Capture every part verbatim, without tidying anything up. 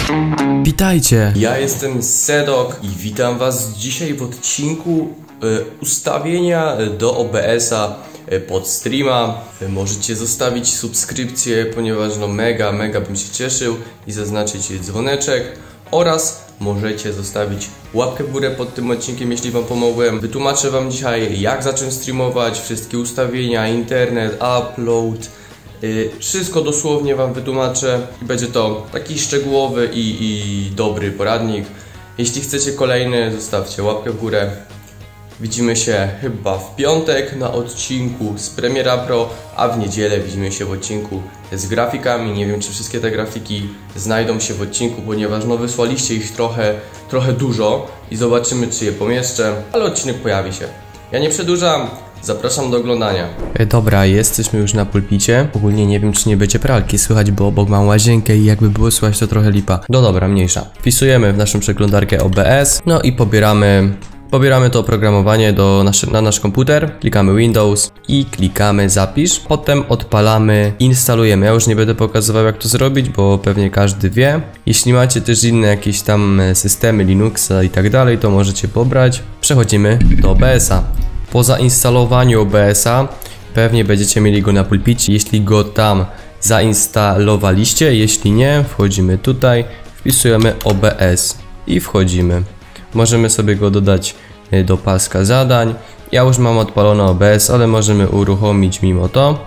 Witajcie! Ja jestem Sedok i witam was dzisiaj w odcinku y, ustawienia do O B S-a y, pod streama. Y, możecie zostawić subskrypcję, ponieważ no mega, mega bym się cieszył i zaznaczyć dzwoneczek oraz możecie zostawić łapkę w górę pod tym odcinkiem, jeśli wam pomogłem. Wytłumaczę wam dzisiaj, jak zacząć streamować, wszystkie ustawienia, internet, upload. Yy, wszystko dosłownie wam wytłumaczę i będzie to taki szczegółowy i, i dobry poradnik. Jeśli chcecie kolejny, zostawcie łapkę w górę. Widzimy się chyba w piątek na odcinku z Premiera Pro, a w niedzielę widzimy się w odcinku z grafikami. Nie wiem, czy wszystkie te grafiki znajdą się w odcinku, ponieważ no wysłaliście ich trochę, trochę dużo i zobaczymy, czy je pomieszczę, ale odcinek pojawi się. Ja nie przedłużam. Zapraszam do oglądania. E, dobra, jesteśmy już na pulpicie. Ogólnie nie wiem, czy nie będzie pralki słychać, bo obok mam łazienkę i jakby było słychać, to trochę lipa. No dobra, mniejsza. Wpisujemy w naszą przeglądarkę O B S, no i pobieramy, pobieramy to oprogramowanie do naszy, na nasz komputer. Klikamy Windows i klikamy zapisz. Potem odpalamy, instalujemy. Ja już nie będę pokazywał, jak to zrobić, bo pewnie każdy wie. Jeśli macie też inne jakieś tam systemy Linuxa i tak dalej, to możecie pobrać. Przechodzimy do O B S-a. Po zainstalowaniu O B S-a pewnie będziecie mieli go na pulpicie, jeśli go tam zainstalowaliście. Jeśli nie, wchodzimy tutaj, wpisujemy O B S i wchodzimy. Możemy sobie go dodać do paska zadań. Ja już mam odpalone O B S, ale możemy uruchomić mimo to.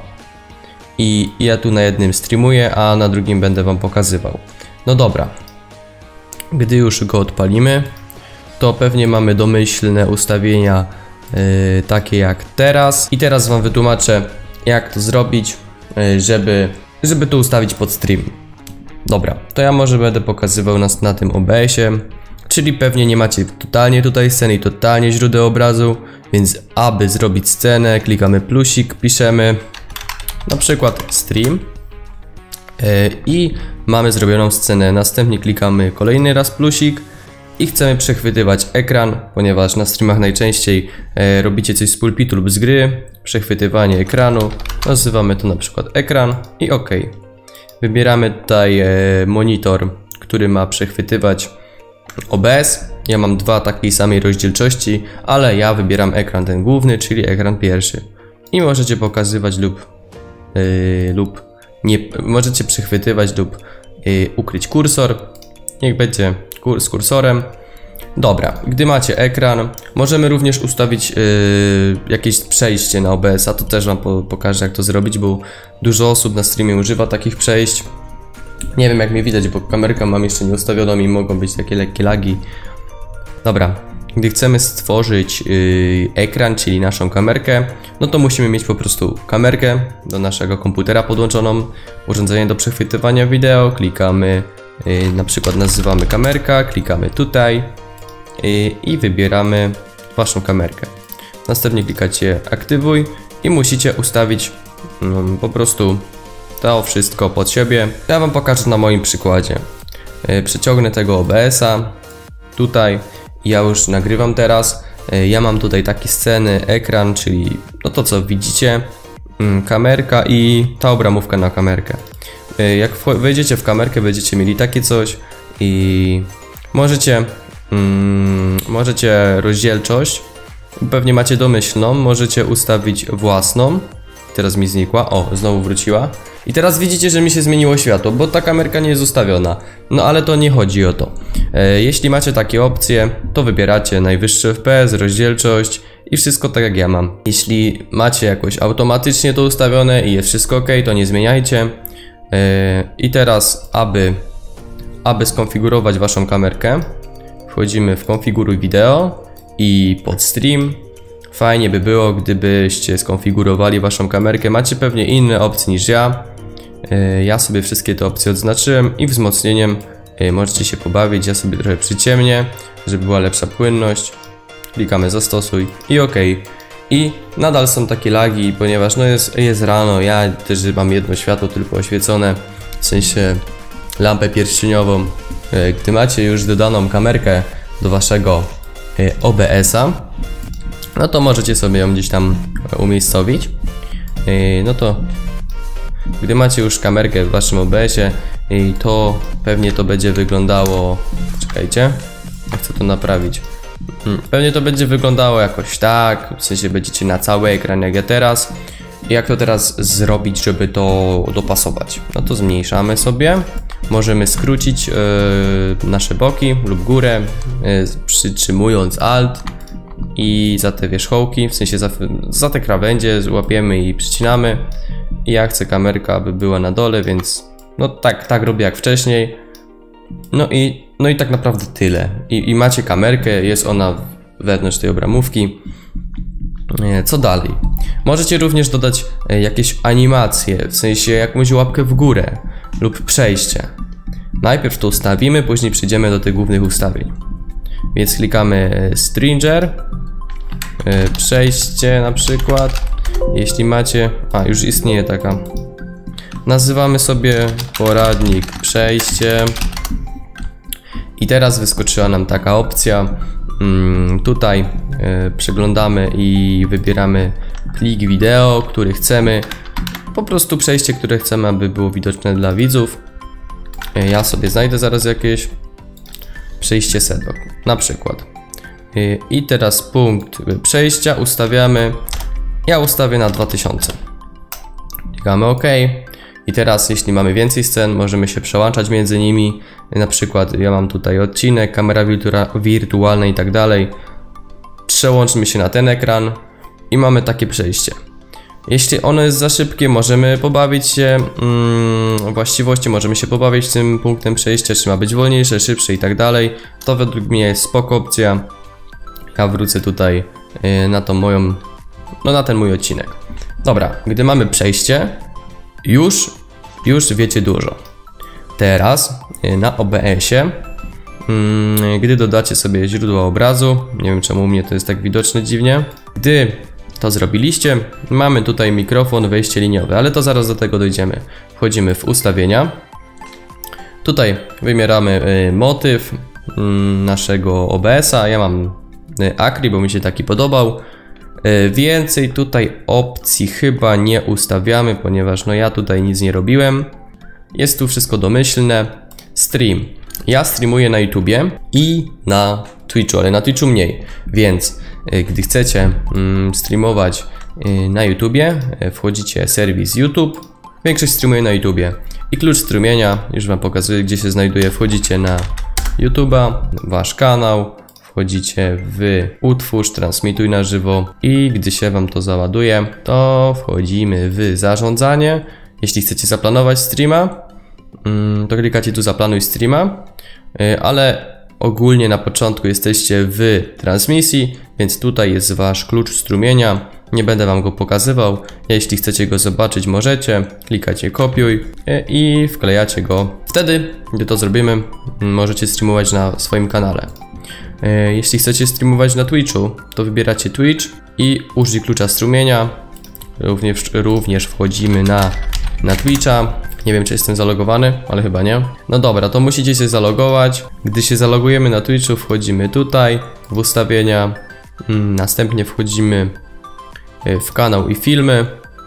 I ja tu na jednym streamuję, a na drugim będę wam pokazywał. No dobra, gdy już go odpalimy, to pewnie mamy domyślne ustawienia Yy, takie jak teraz. I teraz wam wytłumaczę, jak to zrobić, yy, żeby, żeby to ustawić pod stream. Dobra, to ja może będę pokazywał nas na tym O B S-ie. Czyli pewnie nie macie totalnie tutaj sceny i totalnie źródeł obrazu. Więc aby zrobić scenę, klikamy plusik, piszemy na przykład stream yy, i mamy zrobioną scenę. Następnie klikamy kolejny raz plusik i chcemy przechwytywać ekran, ponieważ na streamach najczęściej e, robicie coś z pulpitu lub z gry. Przechwytywanie ekranu, nazywamy to na przykład ekran i OK. Wybieramy tutaj e, monitor, który ma przechwytywać O B S. Ja mam dwa takiej samej rozdzielczości, ale ja wybieram ekran ten główny, czyli ekran pierwszy. I możecie pokazywać lub, e, lub nie, możecie przechwytywać lub e, ukryć kursor. Niech będzie z kursorem. Dobra, gdy macie ekran, możemy również ustawić yy, jakieś przejście na O B S-a. To też wam po, pokażę, jak to zrobić, bo dużo osób na streamie używa takich przejść. Nie wiem, jak mnie widać, bo kamerkę mam jeszcze nie ustawioną i mogą być takie lekkie lagi. Dobra, gdy chcemy stworzyć yy, ekran, czyli naszą kamerkę, no to musimy mieć po prostu kamerkę do naszego komputera podłączoną, urządzenie do przechwytywania wideo, klikamy, yy, na przykład nazywamy kamerka, klikamy tutaj yy, i wybieramy waszą kamerkę. Następnie klikacie aktywuj i musicie ustawić yy, po prostu to wszystko pod siebie. Ja wam pokażę na moim przykładzie. Yy, przyciągnę tego O B S-a tutaj. Ja już nagrywam teraz. Ja mam tutaj takie sceny, ekran, czyli no to co widzicie, kamerka i ta obramówka na kamerkę. Jak wejdziecie w kamerkę, będziecie mieli takie coś i możecie, mm, możecie rozdzielczość, pewnie macie domyślną, możecie ustawić własną. Teraz mi znikła, o, znowu wróciła. I teraz widzicie, że mi się zmieniło światło, bo ta kamerka nie jest ustawiona. No ale to nie chodzi o to. E, jeśli macie takie opcje, to wybieracie najwyższy F P S, rozdzielczość i wszystko tak jak ja mam. Jeśli macie jakoś automatycznie to ustawione i jest wszystko ok, to nie zmieniajcie. E, I teraz, aby, aby skonfigurować waszą kamerkę, wchodzimy w konfiguruj wideo i pod stream. Fajnie by było, gdybyście skonfigurowali waszą kamerkę. Macie pewnie inne opcje niż ja. Ja sobie wszystkie te opcje odznaczyłem i wzmocnieniem możecie się pobawić. Ja sobie trochę przyciemnię, żeby była lepsza płynność. Klikamy zastosuj i OK. I nadal są takie lagi, ponieważ no jest, jest rano. Ja też mam jedno światło tylko oświecone, w sensie lampę pierścieniową. Gdy macie już dodaną kamerkę do waszego O B S-a, no to możecie sobie ją gdzieś tam umiejscowić. No to gdy macie już kamerkę w waszym O B S-ie, i to pewnie to będzie wyglądało, czekajcie, chcę to naprawić. Pewnie to będzie wyglądało jakoś tak, w sensie będziecie na cały ekran jak ja teraz. Jak to teraz zrobić, żeby to dopasować? No to zmniejszamy sobie. Możemy skrócić yy, nasze boki lub górę, yy, przytrzymując Alt i za te wierzchołki, w sensie za, za te krawędzie złapiemy i przycinamy. I ja chcę kamerka, aby była na dole, więc no tak, tak robię jak wcześniej. No i, no i tak naprawdę tyle. I, i macie kamerkę, jest ona wewnątrz tej obramówki. Co dalej? Możecie również dodać jakieś animacje, w sensie jakąś łapkę w górę lub przejście. Najpierw to ustawimy, później przejdziemy do tych głównych ustawień. Więc klikamy Stringer, przejście na przykład. Jeśli macie, a już istnieje taka. Nazywamy sobie poradnik przejście. I teraz wyskoczyła nam taka opcja. Hmm, tutaj y, przeglądamy i wybieramy plik wideo, który chcemy. Po prostu przejście, które chcemy, aby było widoczne dla widzów. Y, ja sobie znajdę zaraz jakieś przejście sedok, na przykład. Y, I teraz punkt przejścia ustawiamy. Ja ustawię na dwa tysiące. Klikamy OK. I teraz jeśli mamy więcej scen, możemy się przełączać między nimi. Na przykład ja mam tutaj odcinek, kamera wirtualna i tak dalej. Przełączmy się na ten ekran i mamy takie przejście. Jeśli ono jest za szybkie, możemy pobawić się mm, właściwości, możemy się pobawić tym punktem przejścia, czy ma być wolniejsze, szybsze i tak dalej. To według mnie jest spoko opcja. Ja wrócę tutaj yy, na tą moją, no na ten mój odcinek. Dobra, gdy mamy przejście, już, już wiecie dużo. Teraz na O B S-ie, gdy dodacie sobie źródło obrazu, nie wiem czemu u mnie to jest tak widoczne dziwnie. Gdy to zrobiliście, mamy tutaj mikrofon, wejście liniowe, ale to zaraz do tego dojdziemy. Wchodzimy w ustawienia. Tutaj wybieramy motyw naszego O B S-a. Ja mam Acry, bo mi się taki podobał. Więcej tutaj opcji chyba nie ustawiamy, ponieważ no ja tutaj nic nie robiłem. Jest tu wszystko domyślne. Stream. Ja streamuję na YouTubie i na Twitchu, ale na Twitchu mniej. Więc y, gdy chcecie y, streamować y, na YouTubie, y, wchodzicie serwis YouTube. Większość streamuje na YouTubie. I klucz strumienia, już wam pokazuję gdzie się znajduje. Wchodzicie na YouTube'a, wasz kanał. Wchodzicie w utwórz, transmituj na żywo i gdy się wam to załaduje, to wchodzimy w zarządzanie. Jeśli chcecie zaplanować streama, to klikacie tu zaplanuj streama, ale ogólnie na początku jesteście w transmisji, więc tutaj jest wasz klucz strumienia. Nie będę wam go pokazywał. Jeśli chcecie go zobaczyć, możecie. Klikacie kopiuj i wklejacie go. Wtedy, gdy to zrobimy, możecie streamować na swoim kanale. Jeśli chcecie streamować na Twitchu, to wybieracie Twitch i użyj klucza strumienia. Również, również wchodzimy na, na Twitcha. Nie wiem czy jestem zalogowany, ale chyba nie. No dobra, to musicie się zalogować. Gdy się zalogujemy na Twitchu, wchodzimy tutaj w ustawienia. Następnie wchodzimy w kanał i filmy.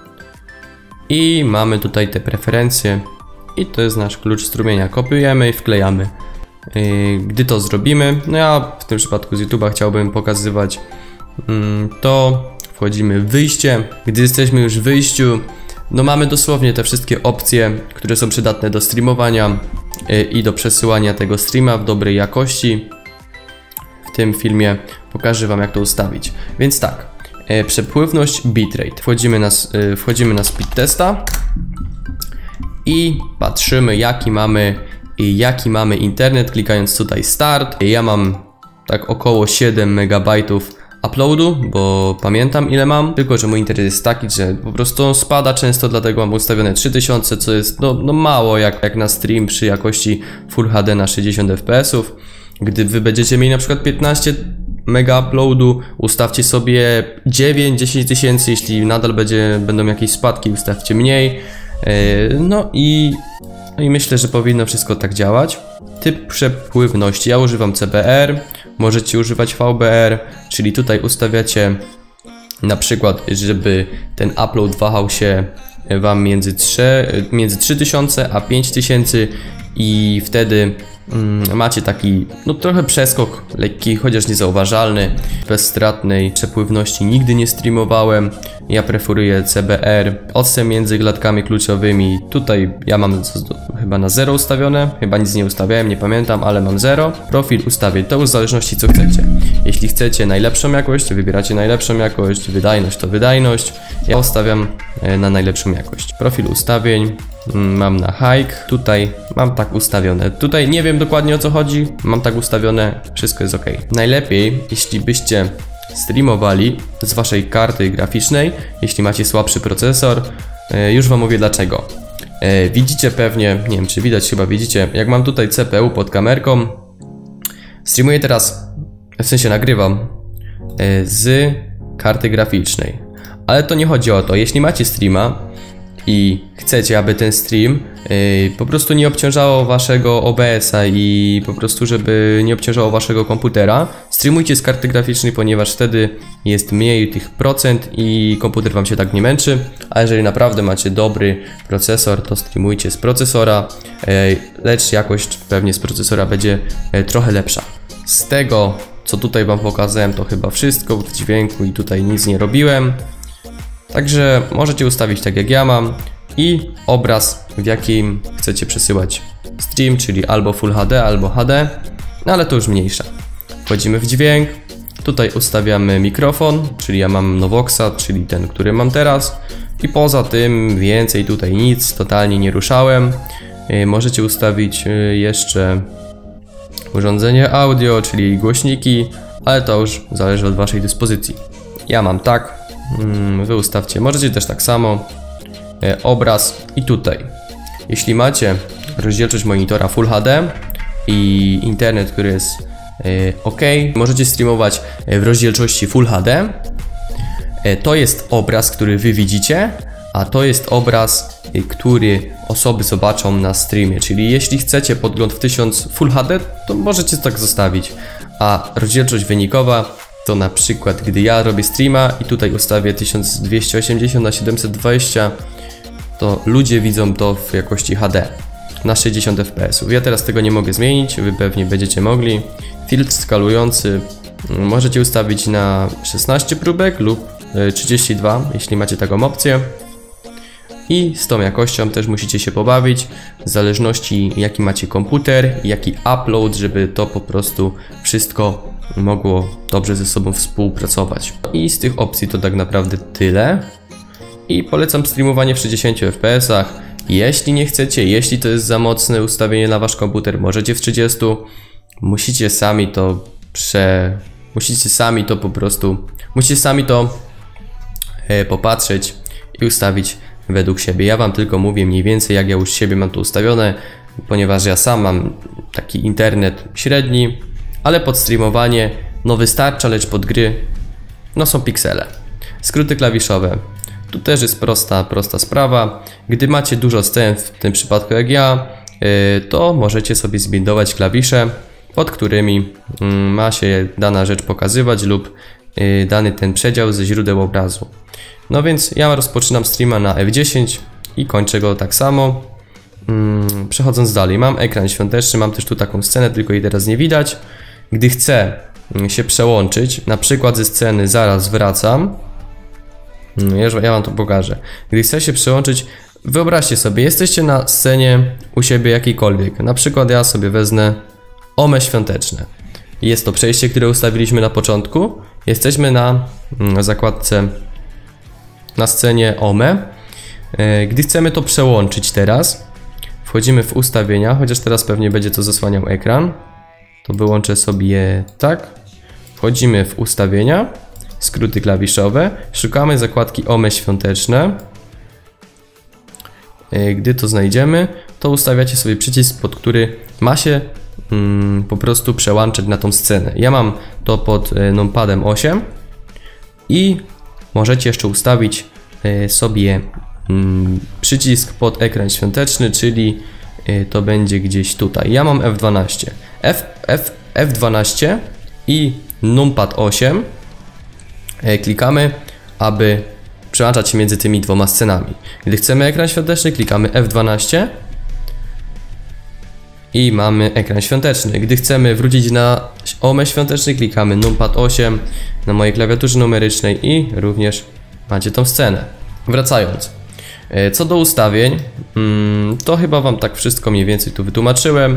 I mamy tutaj te preferencje. I to jest nasz klucz strumienia. Kopiujemy i wklejamy. Gdy to zrobimy, no ja w tym przypadku z YouTube'a chciałbym pokazywać, to wchodzimy w wyjście. Gdy jesteśmy już w wyjściu, no mamy dosłownie te wszystkie opcje, które są przydatne do streamowania i do przesyłania tego streama w dobrej jakości. W tym filmie pokażę wam jak to ustawić. Więc tak, przepływność bitrate. Wchodzimy na, wchodzimy na speed testa i patrzymy jaki mamy I jaki mamy internet, klikając tutaj start. Ja mam tak około siedem megabajtów uploadu, bo pamiętam ile mam, tylko że mój internet jest taki, że po prostu on spada często, dlatego mam ustawione trzy tysiące, co jest no, no mało jak, jak na stream przy jakości Full H D na sześćdziesiąt F P S ów. Gdy wy będziecie mieli na przykład piętnaście mega uploadu, ustawcie sobie dziewięć do dziesięciu tysięcy, jeśli nadal będzie, będą jakieś spadki, ustawcie mniej. Yy, no i No i myślę, że powinno wszystko tak działać. Typ przepływności. Ja używam C B R, możecie używać V B R, czyli tutaj ustawiacie na przykład, żeby ten upload wahał się Wam między, między trzy tysiące a pięć tysięcy i wtedy mm, macie taki no trochę przeskok lekki, chociaż niezauważalny. Bezstratnej przepływności nigdy nie streamowałem. Ja preferuję C B R, odstęp między klatkami kluczowymi. Tutaj ja mam chyba na zero ustawione, chyba nic nie ustawiałem, nie pamiętam, ale mam zero. Profil ustawię, to już w zależności co chcecie. Jeśli chcecie najlepszą jakość, wybieracie najlepszą jakość, wydajność to wydajność. Ja ustawiam na najlepszą jakość. Profil ustawień mam na hike, tutaj mam tak ustawione. Tutaj nie wiem dokładnie o co chodzi, mam tak ustawione, wszystko jest ok. Najlepiej, jeśli byście streamowali z waszej karty graficznej, jeśli macie słabszy procesor. Już wam mówię dlaczego. Widzicie pewnie, nie wiem czy widać, chyba widzicie, jak mam tutaj C P U pod kamerką. Streamuję teraz, w sensie nagrywam z karty graficznej. Ale to nie chodzi o to, jeśli macie streama i chcecie, aby ten stream yy, po prostu nie obciążało waszego O B S a i po prostu, żeby nie obciążało waszego komputera, streamujcie z karty graficznej, ponieważ wtedy jest mniej tych procent i komputer wam się tak nie męczy. A jeżeli naprawdę macie dobry procesor, to streamujcie z procesora, yy, lecz jakość pewnie z procesora będzie yy, trochę lepsza. Z tego, co tutaj wam pokazałem, to chyba wszystko w dźwięku i tutaj nic nie robiłem. Także możecie ustawić tak jak ja mam i obraz, w jakim chcecie przesyłać stream, czyli albo Full H D, albo H D, no ale to już mniejsza. Wchodzimy w dźwięk, tutaj ustawiamy mikrofon, czyli ja mam Novoxa, czyli ten, który mam teraz i poza tym więcej tutaj nic, totalnie nie ruszałem. Możecie ustawić jeszcze urządzenie audio, czyli głośniki, ale to już zależy od waszej dyspozycji. Ja mam tak. Wy ustawcie, możecie też tak samo. e, Obraz i tutaj. Jeśli macie rozdzielczość monitora Full H D i internet, który jest e, ok, możecie streamować w rozdzielczości Full H D. e, To jest obraz, który wy widzicie, a to jest obraz, e, który osoby zobaczą na streamie. Czyli jeśli chcecie podgląd w tysiąc Full H D, to możecie tak zostawić. A rozdzielczość wynikowa to na przykład, gdy ja robię streama i tutaj ustawię tysiąc dwieście osiemdziesiąt na siedemset dwadzieścia, to ludzie widzą to w jakości H D na sześćdziesiąt F P S ów. Ja teraz tego nie mogę zmienić, wy pewnie będziecie mogli. Filtr skalujący możecie ustawić na szesnaście próbek lub trzydzieści dwa, jeśli macie taką opcję. I z tą jakością też musicie się pobawić, w zależności jaki macie komputer, jaki upload, żeby to po prostu wszystko mogło dobrze ze sobą współpracować. I z tych opcji to tak naprawdę tyle. I polecam streamowanie w sześćdziesięciu F P S ach. Jeśli nie chcecie, jeśli to jest za mocne ustawienie na wasz komputer, możecie w trzydziestu. Musicie sami to prze... Musicie sami to po prostu... Musicie sami to e, popatrzeć i ustawić według siebie. Ja wam tylko mówię mniej więcej, jak ja już siebie mam to ustawione, ponieważ ja sam mam taki internet średni, ale pod streamowanie no wystarcza, lecz pod gry no są piksele. Skróty klawiszowe. Tu też jest prosta, prosta sprawa. Gdy macie dużo scen, w tym przypadku jak ja, to możecie sobie zbindować klawisze, pod którymi ma się dana rzecz pokazywać lub dany ten przedział ze źródeł obrazu. No więc ja rozpoczynam streama na F dziesięć i kończę go tak samo. Przechodząc dalej, mam ekran świąteczny, mam też tu taką scenę, tylko jej teraz nie widać. Gdy chcę się przełączyć, na przykład ze sceny zaraz wracam, ja wam to pokażę. Gdy chcę się przełączyć, wyobraźcie sobie, jesteście na scenie u siebie jakiejkolwiek. Na przykład ja sobie wezmę Ome świąteczne. Jest to przejście, które ustawiliśmy na początku. Jesteśmy na zakładce, na scenie Ome. Gdy chcemy to przełączyć teraz, wchodzimy w ustawienia, chociaż teraz pewnie będzie to zasłaniał ekran. To wyłączę sobie tak. Wchodzimy w ustawienia, skróty klawiszowe, szukamy zakładki Ome świąteczne. Gdy to znajdziemy, to ustawiacie sobie przycisk, pod który ma się mm, po prostu przełączać na tą scenę. Ja mam to pod numpadem osiem i możecie jeszcze ustawić sobie mm, przycisk pod ekran świąteczny, czyli to będzie gdzieś tutaj. Ja mam F dwanaście. F, F, F dwanaście i numpad osiem klikamy, aby przełączać się między tymi dwoma scenami. Gdy chcemy ekran świąteczny, klikamy F dwanaście i mamy ekran świąteczny. Gdy chcemy wrócić na omę świąteczny, klikamy numpad osiem na mojej klawiaturze numerycznej i również macie tą scenę. Wracając, co do ustawień, to chyba wam tak wszystko mniej więcej tu wytłumaczyłem.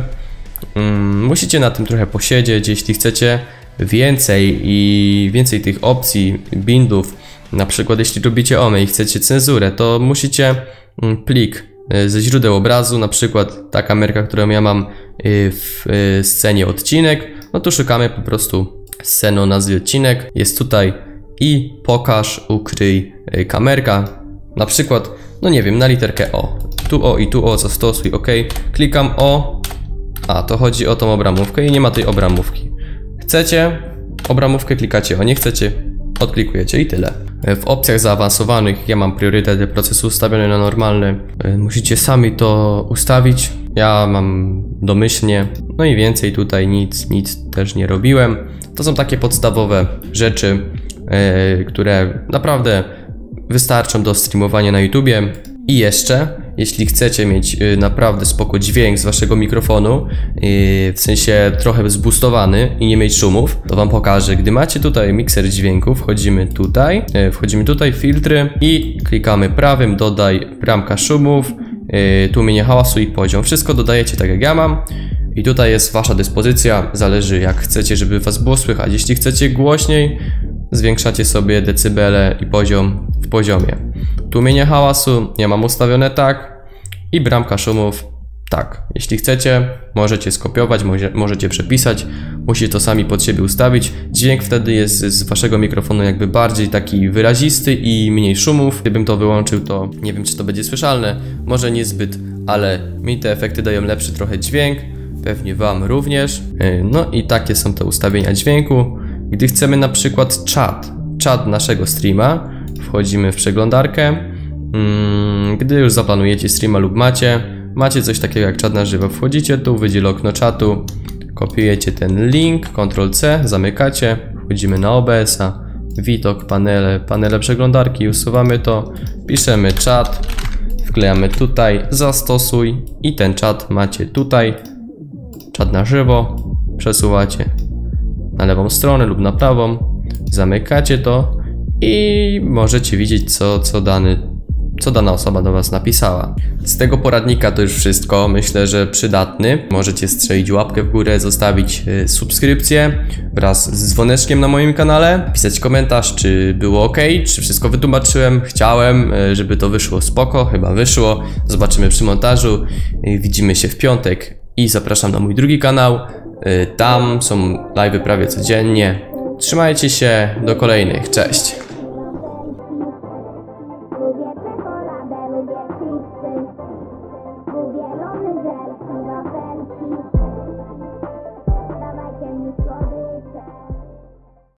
Musicie na tym trochę posiedzieć, jeśli chcecie więcej i więcej tych opcji, bindów, na przykład jeśli robicie omę i chcecie cenzurę, to musicie plik ze źródeł obrazu, na przykład ta kamerka, którą ja mam w scenie odcinek, no to szukamy po prostu sceny o nazwie odcinek, jest tutaj i pokaż, ukryj kamerka, na przykład, no nie wiem, na literkę O, tu O i tu O, zastosuj, ok, klikam O, a to chodzi o tą obramówkę i nie ma tej obramówki. Chcecie obramówkę, klikacie O, nie chcecie, odklikujecie i tyle. W opcjach zaawansowanych ja mam priorytet procesu ustawiony na normalny. Musicie sami to ustawić. Ja mam domyślnie. No i więcej tutaj nic, nic też nie robiłem. To są takie podstawowe rzeczy, yy, które naprawdę wystarczą do streamowania na YouTubie. I jeszcze, jeśli chcecie mieć yy, naprawdę spoko dźwięk z waszego mikrofonu, yy, w sensie trochę zboostowany i nie mieć szumów, to wam pokażę. Gdy macie tutaj mikser dźwięku, wchodzimy tutaj, yy, wchodzimy tutaj, filtry i klikamy prawym, dodaj bramka szumów, yy, tłumienie hałasu i poziom. Wszystko dodajecie tak jak ja mam. I tutaj jest wasza dyspozycja, zależy jak chcecie, żeby was było słychać. Jeśli chcecie głośniej, zwiększacie sobie decybele i poziom w poziomie. Tłumienie hałasu ja mam ustawione tak i bramka szumów tak. Jeśli chcecie, możecie skopiować, może, możecie przepisać, musicie to sami pod siebie ustawić. Dźwięk wtedy jest z waszego mikrofonu jakby bardziej taki wyrazisty i mniej szumów. Gdybym to wyłączył, to nie wiem, czy to będzie słyszalne, może niezbyt, ale mi te efekty dają lepszy trochę dźwięk, pewnie wam również. No i takie są te ustawienia dźwięku. Gdy chcemy na przykład czat, czat naszego streama, wchodzimy w przeglądarkę. Gdy już zaplanujecie streama lub macie, macie coś takiego jak czat na żywo, wchodzicie tu, wydziel okno czatu, kopiujecie ten link, kontrol C, zamykacie, wchodzimy na O B S a, widok, panele, panele przeglądarki, usuwamy to, piszemy czat, wklejamy tutaj, zastosuj i ten czat macie tutaj, czat na żywo, przesuwacie na lewą stronę lub na prawą, zamykacie to i możecie widzieć co, co, dany, co dana osoba do was napisała. Z tego poradnika to już wszystko, myślę, że przydatny. Możecie strzelić łapkę w górę, zostawić y, subskrypcję wraz z dzwoneczkiem na moim kanale, pisać komentarz, czy było ok, czy wszystko wytłumaczyłem, chciałem, y, żeby to wyszło spoko, chyba wyszło. Zobaczymy przy montażu, y, widzimy się w piątek i zapraszam na mój drugi kanał. Tam są live'y prawie codziennie. Trzymajcie się, do kolejnych, cześć!